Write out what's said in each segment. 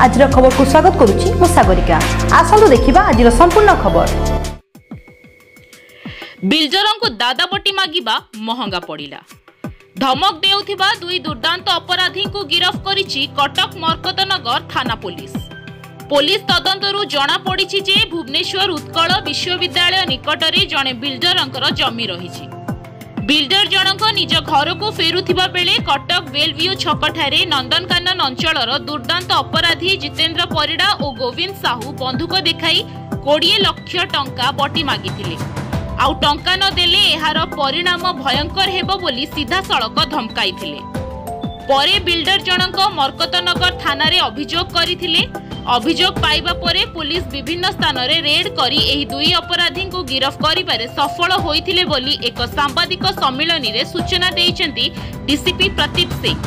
आज खबर को स्वागत करुच्ची मु सागरिका। आसंतु देखिबा आज संपूर्ण खबर। बिल्डरों को दादाबटी मागिबा महंगा पड़िला। धमक देउथिबा दुई दुर्दांत अपराधी को गिरफ्त करिछि कटक मरकतनगर थाना पुलिस। पुलिस तदंतरु जना पड़िछि जे भुवनेश्वर उत्कल विश्वविद्यालय निकटरे जणे बिल्डरंकर जमी रहिछि। बिल्डर जनक निज घर को फेरुथिबा बेले कटक बेलव्यू छकठारे नंदनकानन अंचलर दुर्दांत अपराधी जितेंद्र परिड़ा और गोविंद साहू बंधुक देखाई 20 लाख टंका बटी मागिथिले। आउ टंका न देले एहार परिणाम भयंकर हेबो बोली सीधा सड़क धमकाइथिले। परे बिल्डर जनक मरकतनगर थाना रे अभियोग करिथिले। अभियोग पाइबा परे पुलिस विभिन्न स्थान रे रेड करी एही दुई अपराधी को गिरफ्त करिबारे सफल होइथिले बोली एक सांबादिक सम्मेलन रे सूचना देइचंती डीसीपी प्रतीक सिंह।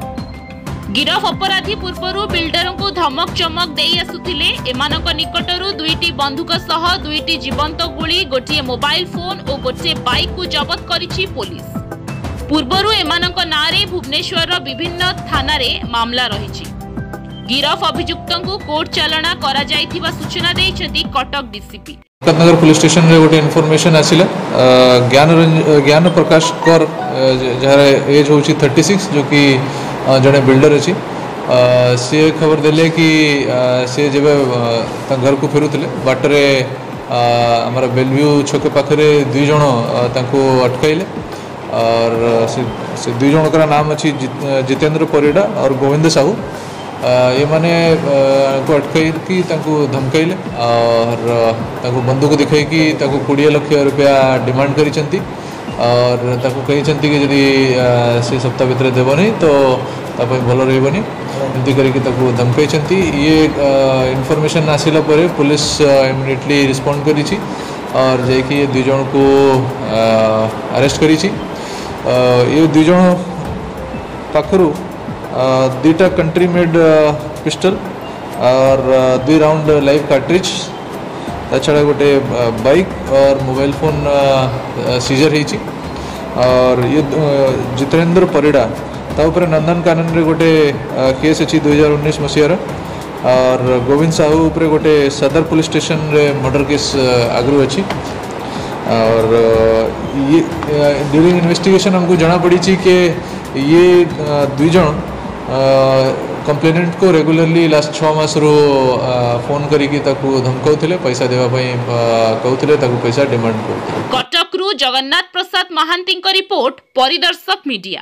गिरफ अपराधी पूर्वरु बिल्डरों को धमक चमक देई आसुथिले। एमानक निकटरू दुईटी बंधुक सह दुईटी जीवंत गुली, गोटिए मोबाइल फोन और गोटे बाइक को जबत करिछि पुलिस। पूर्वरु एमानक नारे भुवनेश्वर विभिन्न थाना रे मामला रहिछि। गिरफ अभियुक्तों को कोर्ट चालना करा जाइथिबा सूचना देइछंती कटक डीसीपी। कटनगर पुलिस स्टेशन रे गोटे इनफॉरमेशन आसिला ज्ञान प्रकाश कर जहार एज होची 36 जो कि जड़े बिल्डर अच्छी सी खबर देले कि सी जब घर को फेरुले बाटरे आमर बेलव्यू छक पाखे दुई जन अटकाइले और से दुई जनकर नाम अच्छी जितेंद्र परिड़ा और गोविंद साहू। ये माने को अटकई धमकाइले और बंदूक दिखाई 20 लाख रुपया डिमांड करिसेंती और कहते कि जदि से सप्ताह भितर देवनी तो भल रही एमती करके धमकाई। ये इनफॉरमेशन आसिला परे पुलिस इमिडिएटली रिस्पॉन्ड करी और जाकि दुई जन को अरेस्ट करी। ये दुई जन पाखरु 2टा कंट्री मेड पिस्टल और 2 राउंड लाइव कार्ट्रिज छड़ा गोटे बाइक और मोबाइल फोन सीजर होती। और ये जितेंद्र परिड़ा ताऊपर नंदनकानन रे गोटे केस अच्छी 2019 मसीहार और गोविंद साहू उपरे गोटे सदर पुलिस स्टेशन रे मर्डर केस आगु अच्छी। और ये ड्यूरिंग इन्वेस्टिगेशन हमको जना पड़ी कि ये दुई जन कंप्लेनेंट को रेगुलरली लास्ट 6 मास रो फोन करिकी धमकाउथिले, पैसा देवाई कहते पैसा डिमांड करते। कटक रु जगन्नाथ प्रसाद महांती रिपोर्ट परिदर्शक मीडिया।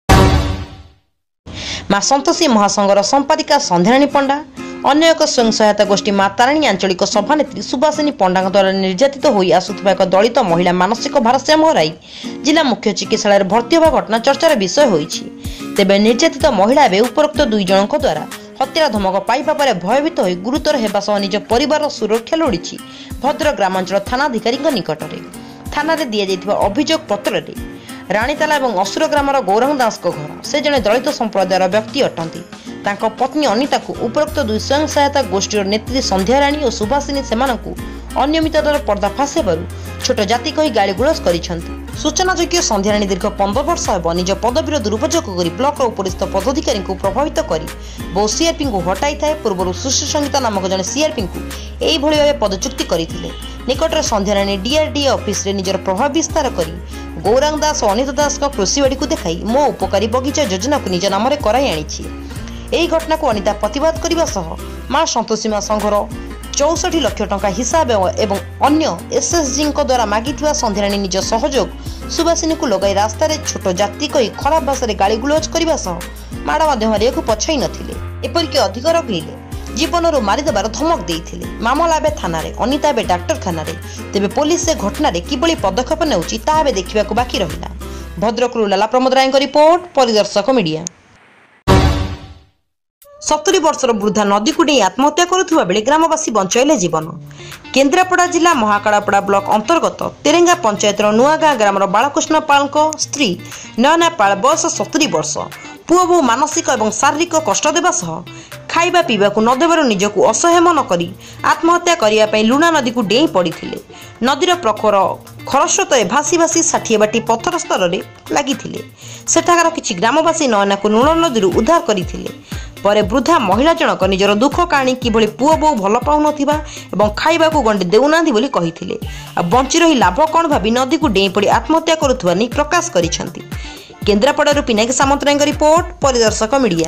मां संतोषी महासंघर संपादिका संध्याराणी पंडा अन्य एक स्वयं सहायता गोष्ठी मां तारिणी आंचलिक सभानेत्री सुभाषिनी पंडा द्वारा निर्यातित होई आसुथिबा एक दलित महिला मानसिक भारसाम्य हराई जिला मुख्य चिकित्सालय भर्ती होगा घटना चर्चार विषय होईछि। तेबे निर्यातित महिला एवं उपरोक्त दुई जनक द्वारा हत्या धमक पाइबा पर भयभीत होई गुरुतर हेबा सह निज परिवार सुरक्षा लोड़िछि भद्रक ग्रामांचल थानाधिकारी निकटरे। थाना रे दिया जाइथिबा अभियोग पत्र रे राणीताला और असुर ग्रामर गौरंग दास घर से जड़े दलित संप्रदायर व्यक्ति अटंती। तांको पत्नी अनिता को उपरोक्त दुई स्वयं सहायता गोष्ठी नेत्री संध्याराणी और सुभाषिनी सेमानकु अनियमित दर पर्दाफाश हेबारु छोट जाति कही गालीगुलज करिसेंती। सूचनायोग्य संध्याराणी दीर्घ 15 वर्ष हेब निज पदवीर दुरुपयोग कर ब्लॉक उपरिस्थ पदाधिकारी को प्रभावित कर बहु सीआरपी को हटाई थाए। पूर्व सुश्री संगीता नामक जड़े सीआरपी को यही भाव पदच्युति करते। निकटरे संध्याराणी डीआरडीए ऑफिस रे निजर प्रभाव विस्तार कर गौरांग दास और अनिता दास कृषिवाड़ी को देखाई मो उपकारी बगीचा योजना को निज नाम कराई आनी। यही घटना को अनिता प्रतिवाद करने सह मां संतोषी मां संघर 64 लाख टंका हिसाब एवं अन्य एसएसजी द्वारा मागी संध्याराणी निज सहयोग सुभाषिनी को लगाई रास्ता रे छोट जाति कही खराब भाषा गालीगुलज करने सह माड़ माध्यम पछाई नथिले। एपरिक अधिक रखिले जीवन रू मारिदेवार धमक देइथिले। मामला एबे थाना रे अनिता एबे डाक्तरखाना रे। तेबे पुलिस से घटना रे किबळी पदक्षेप नेउची ताहा बे देखिबा को बाकी रहिला। भद्रक रु लाला प्रमोद राय रिपोर्ट परिदर्शक मीडिया। 70 वर्षर वृद्धा नदी को नहीं आत्महत्या करुवा बेले ग्रामवासी बंचाइले जीवन। केन्द्रापड़ा जिला महाकाड़ापड़ा ब्लॉक अंतर्गत तेरेंगा पंचायतर नुआगाँ ग्रामर बालकृष्ण पाल स्त्री नयना पाल बयस 70 वर्ष पुओ बहु मानसिक और शारीरिक कष्ट देवा सह खाइबा पीवा को नदेवर निजको असह्य मन करी आत्महत्या करने लुणा नदी को डेई पड़ी। नदीर प्रखर खरस्रोत भासी भासी 60 बाटी पत्थर स्तर में लगी। सेठाकार किछि ग्रामवासी नयना को लुण नदी उद्धार करते। ପରେ ବୃଦ୍ଧା ମହିଳା ଜଣକ ନିଜର ଦୁଃଖ କାହାଣୀ କିଭଳି ପୁଅ ବୋଉ ଭଲ ପାଉନଥିବା ଏବଂ ଖାଇବାକୁ ଗଣ୍ଡି ଦେଉନାହାନ୍ତି ବୋଲି କହିଥିଲେ। ଆଉ ବଞ୍ଚି ରହି ଲାଭ କ'ଣ ଭାବି ନଦୀକୁ ଡେଇଁ ପଡ଼ି ଆତ୍ମହତ୍ୟା କରୁଥିବା ନେଇ ପ୍ରକାଶ କରିଛନ୍ତି। କେନ୍ଦ୍ରାପଡ଼ାରୁ ପିନାକୀ ସାମନ୍ତରାୟଙ୍କ ରିପୋର୍ଟ, ପରିଦର୍ଶକ ମିଡ଼ିଆ।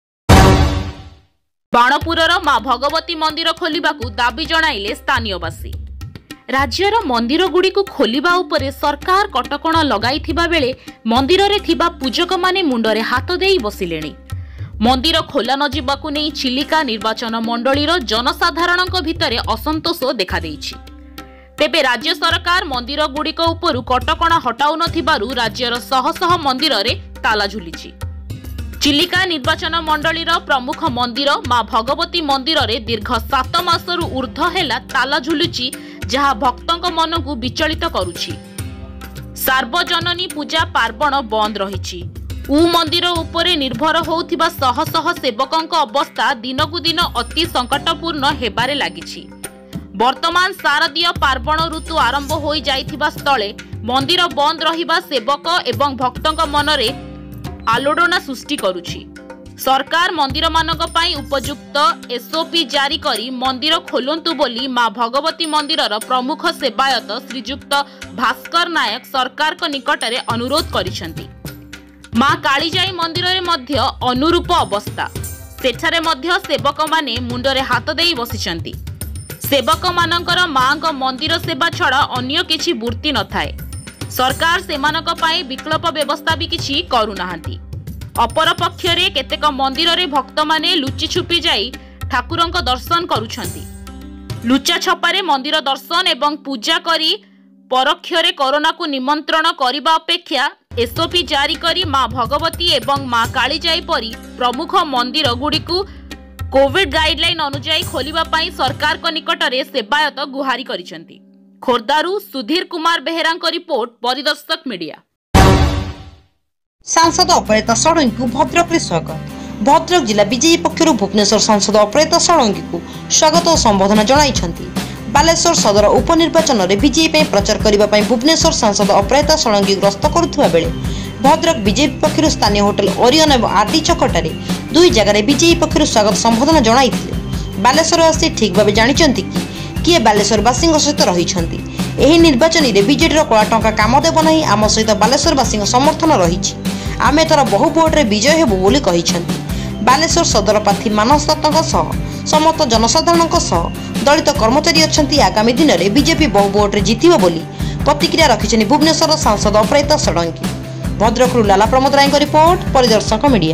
ବାଣପୁରର ମା ଭଗବତୀ ମନ୍ଦିର ଖୋଲିବାକୁ ଦାବି ଜଣାଇଲେ ସ୍ଥାନୀୟବାସୀ। ରାଜ୍ୟର ମନ୍ଦିରଗୁଡ଼ିକୁ ଖୋଲିବା ଉପରେ ସରକାର କଟକଣା ଲଗାଇଥିବା ବେଳେ ମନ୍ଦିରରେ ଥିବା ପୂଜକମାନେ ମୁଣ୍ଡରେ ହାତ ଦେଇ ବସିଲେଣି। ମନ୍ଦିର ଖୋଲା ନ ଯିବାକୁ ନେଇ ଚିଲିକା ନିର୍ବାଚନ ମଣ୍ଡଳୀର ଜନସାଧାରଣଙ୍କ ଭିତରେ ଅସନ୍ତୋଷ ଦେଖାଦେଇଛି। ତେବେ ରାଜ୍ୟ ସରକାର ମନ୍ଦିରଗୁଡ଼ିକ ଉପରୁ କଟକଣା ହଟାଉନଥିବାରୁ ରାଜ୍ୟର ଶହ ଶହ ମନ୍ଦିରରେ ତାଲା ଝୁଲିଛି। ଚିଲିକା ନିର୍ବାଚନ ମଣ୍ଡଳୀର ପ୍ରମୁଖ ମନ୍ଦିର ମା ଭଗବତୀ ମନ୍ଦିରରେ ଦୀର୍ଘ 7 ମାସରୁ ଉର୍ଦ୍ଧ୍ୱ ହେଲା ତାଲା ଝୁଲୁଛି, ଯାହା ଭକ୍ତଙ୍କ ମନକୁ ବିଚଳିତ କରୁଛି। ସାର୍ବଜନନୀ ପୂଜା ପାର୍ବଣ ବନ୍ଦ ରହିଛି। ମନ୍ଦିର ଉପରେ ନିର୍ଭର ହେଉଥିବା ଶହ ଶହ ସେବକଙ୍କ ଅବସ୍ଥା ଦିନକୁ ଦିନ ଅତି ସଙ୍କଟପୂର୍ଣ୍ଣ ହେବାରେ ଲାଗିଛି। ବର୍ତ୍ତମାନ ଶାରଦୀୟ ପାର୍ବଣ ଋତୁ ଆରମ୍ଭ ହୋଇଯାଇଥିବା ସ୍ଥଳେ ମନ୍ଦିର ବନ୍ଦ ରହିବା ସେବକ ଏବଂ ଭକ୍ତଙ୍କ ମନରେ ଆଲୋଡ଼ନ ସୃଷ୍ଟି କରୁଛି। ସରକାର ମନ୍ଦିରମାନଙ୍କ ପାଇଁ ଉପଯୁକ୍ତ ଏସ୍ଓପି ଜାରି କରି ମନ୍ଦିର ଖୋଲନ୍ତୁ ବୋଲି ମା ଭଗବତୀ ମନ୍ଦିରର ପ୍ରମୁଖ ସେବାୟତ ଶ୍ରୀଯୁକ୍ତ ଭାସ୍କର ନାୟକ ସରକାରଙ୍କ ନିକଟରେ ଅନୁରୋଧ କରିଛନ୍ତି। ମା କାଳିଜାଇ ମନ୍ଦିରରେ ମଧ୍ୟ ଅନୁରୂପ ଅବସ୍ଥା। ସେଠାରେ ମଧ୍ୟ ସେବକମାନେ ମୁଣ୍ଡରେ ହାତ ଦେଇ ବସିଛନ୍ତି। ସେବକମାନଙ୍କର ମାଙ୍କ ମନ୍ଦିର ସେବା ଛଡ଼ା ଅନ୍ୟ କିଛି ବୃତ୍ତି ନଥାଏ। ସରକାର ସେମାନଙ୍କ ପାଇଁ ବିକଳ୍ପ ବ୍ୟବସ୍ଥା ବି କିଛି କରୁନାହାନ୍ତି। ଅପରପକ୍ଷରେ କେତେକ ମନ୍ଦିରରେ ଭକ୍ତମାନେ ଲୁଚି ଛୁପି ଯାଇ ଠାକୁରଙ୍କ ଦର୍ଶନ କରୁଛନ୍ତି। ଲୁଚା ଛପାରେ ମନ୍ଦିର ଦର୍ଶନ ଏବଂ ପୂଜା କରି ପରୋକ୍ଷରେ କରୋନାକୁ ନିମନ୍ତ୍ରଣ କରିବା ଅପେକ୍ଷା ଏସ୍ଓପି ଜାରି କରି ମା ଭଗବତୀ ଏବଂ ମା କାଳିଜାଇ ପରି ପ୍ରମୁଖ ମନ୍ଦିରଗୁଡ଼ିକୁ କୋଭିଡ୍ ଗାଇଡଲାଇନ୍ ଅନୁଯାୟୀ ଖୋଲିବା ପାଇଁ ସରକାରଙ୍କ ନିକଟରେ ସେବାୟତ ଗୁହାରି କରିଛନ୍ତି। ଖୋର୍ଦ୍ଧାରୁ ସୁଧୀର କୁମାର ବେହେରାଙ୍କ ରିପୋର୍ଟ, ପରିଦର୍ଶକ ମିଡ଼ିଆ। ସାଂସଦ ଅପରାଜିତା ଷଡ଼ଙ୍ଗୀଙ୍କୁ ଭଦ୍ରକରେ ସ୍ୱାଗତ। ଭଦ୍ରକ ଜିଲ୍ଲା ବିଜେପି ପକ୍ଷରୁ ଭୁବନେଶ୍ୱର ସାଂସଦ ଅପରାଜିତା ଷଡ଼ଙ୍ଗୀଙ୍କୁ ସ୍ୱାଗତ ଓ ସମ୍ବର୍ଦ୍ଧନା ଜଣାଇଛନ୍ତି। ବାଲେଶ୍ୱର ସଦର ଉପନିର୍ବାଚନରେ ବିଜେପି ପାଇଁ ପ୍ରଚାର କରିବା ପାଇଁ ଭୁବନେଶ୍ୱର ସାଂସଦ ଅପରାଜିତା ଷଡ଼ଙ୍ଗୀ ଗସ୍ତ କରୁଥିବା ବେଳେ ଭଦ୍ରକ ବିଜେପି ପକ୍ଷରୁ ସ୍ଥାନୀୟ ହୋଟେଲ ଓରିୟନ ଏବଂ ଆର୍ଡି ଛକଠାରେ 2 ଜାଗାରେ ବିଜେପି ପକ୍ଷରୁ ସ୍ୱାଗତ ସମ୍ବର୍ଦ୍ଧନା ଜଣାଇଥିଲେ। ବାଲେଶ୍ୱର ଆସି ଠିକ୍ ଭାବେ ଜାଣିଛନ୍ତି କି କିଏ ବାଲେଶ୍ୱରବାସୀଙ୍କ ସହିତ ରହିଛନ୍ତି। ଏହି ନିର୍ବାଚନରେ ବିଜେଡିର କଳା ଟଙ୍କା କାମ ଦେବ ନାହିଁ। ଆମ ସହିତ ବାଲେଶ୍ୱରବାସୀଙ୍କ ସମର୍ଥନ ରହିଛି। ଆମେ ଏଥର ବହୁ ଭୋଟରେ ବିଜୟ ହେବୁ ବୋଲି କହିଛନ୍ତି। ବାଲେଶ୍ୱର ସଦର ପ୍ରାର୍ଥୀ ମାନସ ଦତ୍ତଙ୍କ ସହ ସମସ୍ତ ଜନସାଧାରଣଙ୍କ ସହ ଦଳିତ କର୍ମଚାରୀ ଅଛନ୍ତି। ଆଗାମୀ ଦିନରେ ବିଜେପି ବହୁ ଭୋଟରେ ଜିତିବ ବୋଲି ପ୍ରତିକ୍ରିୟା ରଖିଛନ୍ତି ଭୁବନେଶ୍ୱର ସାଂସଦ ଅପରାଜିତା ଷଡ଼ଙ୍ଗୀ। ଭଦ୍ରକରୁ ଲାଲା ପ୍ରମୋଦ ରାୟଙ୍କ ରିପୋର୍ଟ, ପରିଦର୍ଶକ ମିଡ଼ିଆ।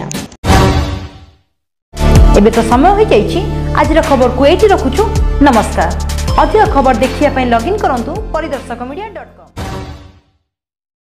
ଏବେ ତ ସମୟ ହୋଇଯାଇଛି ଆଜିର ଖବରକୁ ଏଇଠି ରଖୁଛୁ। ନମସ୍କାର। ଅଧିକ ଖବର ଦେଖିବା ପାଇଁ ଲଗ୍ଇନ୍ କରନ୍ତୁ ପରିଦର୍ଶକ media.com।